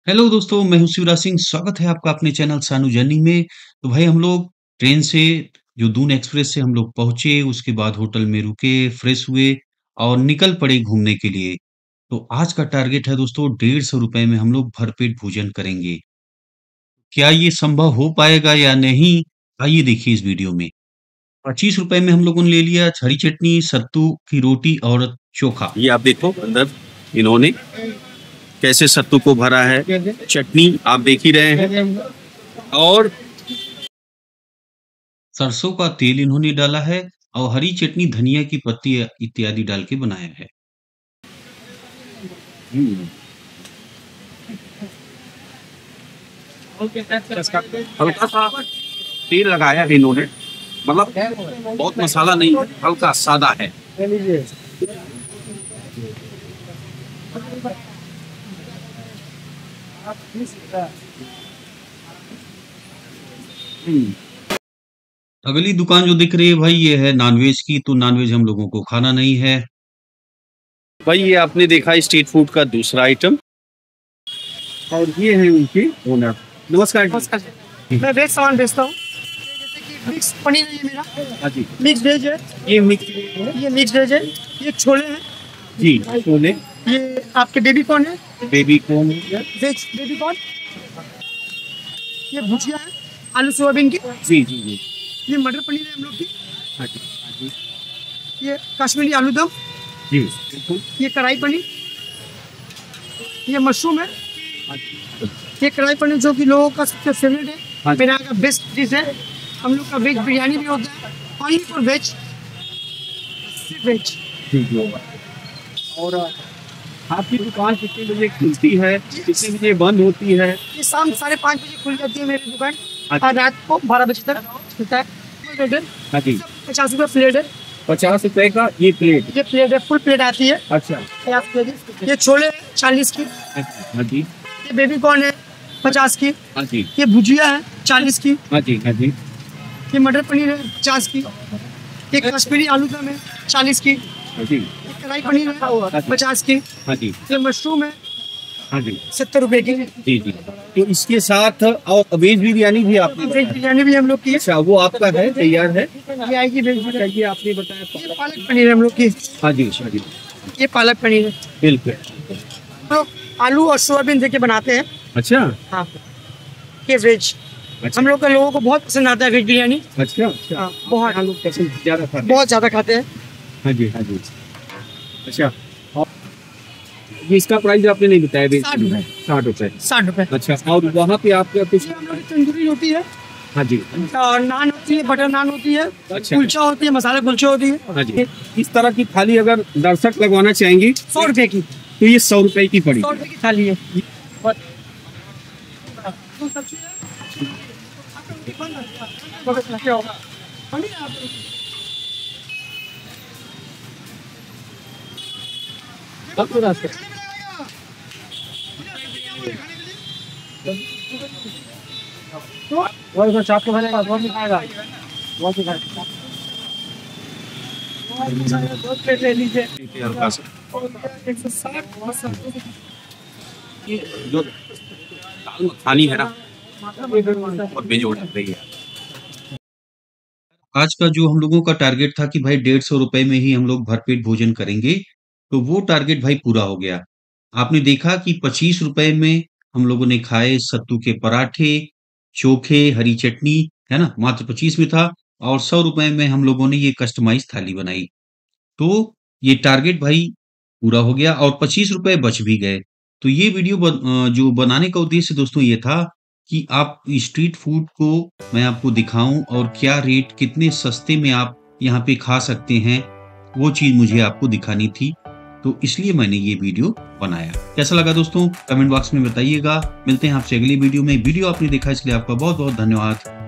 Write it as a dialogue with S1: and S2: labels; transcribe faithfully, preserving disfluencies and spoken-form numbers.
S1: Hello दोस्तों, मैं हूँ शिवराज सिंह। स्वागत है आपका अपने चैनल सानू जर्नी में। तो भाई हम लोग ट्रेन से जो दून एक्सप्रेस से हम लोग पहुँचे, उसके बाद होटल में रुके, फ्रेश हुए और निकल पड़े घूमने के लिए। तो आज का टारगेट है दोस्तों डेढ़ सौ रुपए में हम लोग भरपेट भोजन करेंगे। क्या ये संभव हो पाएगा या नहीं? आइए देखिए इस वीडियो में। पच्चीस रुपए में हम लोगों ने ले लिया हरी चटनी, सत्तू की रोटी और चोखा।
S2: ये आप देखो अंदर इन्होंने कैसे सत्तू को भरा है, चटनी आप देख ही रहे हैं और
S1: सरसों का तेल इन्होंने डाला है और हरी चटनी धनिया की पत्ती इत्यादि डाल के बनाया है।
S2: हल्का सा तेल लगाया है इन्होंने, मतलब बहुत मसाला नहीं, हल्का सादा है।
S1: अगली दुकान जो दिख रही है भाई ये है नॉनवेज की। तो नॉनवेज हम लोगों को खाना नहीं है।
S2: भाई ये आपने देखा स्ट्रीट फूड का दूसरा आइटम और ये है उनकी ओनर। नमस्कार।
S3: नमस्कार। मैं वेज सामान बेचता हूँ, जैसे कि मिक्स पनीर है ये मेरा।
S2: हाँ जी,
S3: मिक्स वेज है,
S2: ये मिक्स
S3: ये मिक्स वेज है, ये छोले हैं,
S2: जी छोले,
S3: ये आपके बेबी कॉर्न है,
S2: baby corn,
S3: veg baby corn, ये भुजिया है आलू सोयाबीन की,
S2: जी जी जी,
S3: ये मटर पनीर है हम लोग की,
S2: हाँ जी हाँ जी,
S3: ये कश्मीरी आलू दम,
S2: जी बिल्कुल,
S3: ये कढ़ाई पनीर, ये मशरूम है,
S2: हाँ जी,
S3: ये कढ़ाई पनीर जो कि लोगों का सबसे फेवरेट है।
S2: हाँ जी।
S3: मेरा का बेस्ट डिश है। हम लोग का वेज बिरयानी भी होता है, ऑनली फॉर वेज, सिर्फ वेज।
S2: ठीक है। और आपकी दुकान कितने बजे खुलती है, कितने बजे बंद होती है?
S3: ये शाम साढ़े पाँच बजे खुल जाती है मेरी दुकान
S2: अच्छा।
S3: और रात को बारह बजे तक खुलता है। प्लेट है,
S2: हाँ जी,
S3: पचास रुपये प्लेट है।
S2: पचास रुपए का ये प्लेट।
S3: ये प्लेट है, फुल प्लेट आती है
S2: अच्छा,
S3: पचास रुपये की। ये छोले है चालीस की,
S2: हाँ जी,
S3: ये बेबी कॉर्न है पचास की,
S2: हाँ जी,
S3: ये भुजिया है चालीस की,
S2: हाँ जी, हाँ जी,
S3: ये मटर पनीर है पचास की, ये कश्मीरी आलू दम है चालीस की,
S2: हाँ जी,
S3: ये कढ़ाई पनीर है पचास की,
S2: हाँ जी,
S3: ये मशरूम है
S2: हाँ जी,
S3: सत्तर रुपए की।
S2: जी जी। तो इसके साथ और वेज बिरयानी भी आपने
S3: वेज बिरयानी भी हम लोग की है,
S2: अच्छा, वो आपका है, तैयार है?
S3: ये आएगी वेज बिरयानी।
S2: ये आपने बताया।
S3: ये पालक पनीर है हम लोग की,
S2: हाँ जी, हाँ जी,
S3: ये पालक पनीर है।
S2: बिल्कुल।
S3: हम लोग आलू और सोयाबीन देके बनाते हैं।
S2: अच्छा,
S3: हाँ, ये वेज
S2: अच्छा,
S3: हम लोग का लोगों को बहुत पसंद आता है वेज बिरयानी।
S2: अच्छा, अच्छा,
S3: हाँ, बहुत
S2: हम लोग पसंद ज्यादा खाते हैं।
S3: बहुत ज्यादा खाते हैं।
S2: हाँ जी, हाँ जी, अच्छा। और ये इसका प्राइस आपने नहीं बताया? वेज
S3: साठ रुपए।
S2: साठ रुपए।
S3: साठ रुपए।
S2: अच्छा, और वहाँ पे आपका कुछ?
S3: ये हम लोग की तंदूरी रोटी है
S2: हाँ जी,
S3: और नान होती है, बटर नान होती है,
S2: अच्छा।
S3: कुलचा होती है, मसाला कुलचा होती है।
S2: हाँ जी। इस तरह की थाली अगर दर्शक लगवाना चाहेंगी
S3: सौ रुपए की,
S2: तो ये सौ रुपए की पड़ी।
S3: सौ रुपए की थाली है। चाप को खाएगा, बहुत नहीं खाएगा, बहुत नहीं खाएगा। दो प्लेट ले लीजिए।
S2: हल्का सा
S3: एक सौ साठ
S2: ये जो दाल मखनी है ना, बहुत बेजोड़ लग रही है।
S1: आज का जो हम लोगों का टारगेट था कि भाई डेढ़ सौ रुपए में ही हम लोग भरपेट भोजन करेंगे, तो वो टारगेट भाई पूरा हो गया। आपने देखा कि पच्चीस रुपए में हम लोगों ने खाए सत्तू के पराठे, चोखे, हरी चटनी, है ना? मात्र पच्चीस में था और सौ रुपए में हम लोगों ने ये कस्टमाइज़ थाली बनाई। तो ये टारगेट भाई पूरा हो गया और पच्चीस रुपए बच भी गए। तो ये वीडियो बन अ, जो बनाने का उद्देश्य दोस्तों ये था कि आप स्ट्रीट फूड को मैं आपको दिखाऊँ और क्या रेट कितने सस्ते में आप यहाँ पे खा सकते हैं, वो चीज़ मुझे आपको दिखानी थी। तो इसलिए मैंने ये वीडियो बनाया। कैसा लगा दोस्तों? कमेंट बॉक्स में बताइएगा। मिलते हैं आपसे अगली वीडियो में। वीडियो आपने देखा इसके लिए आपका बहुत-बहुत धन्यवाद।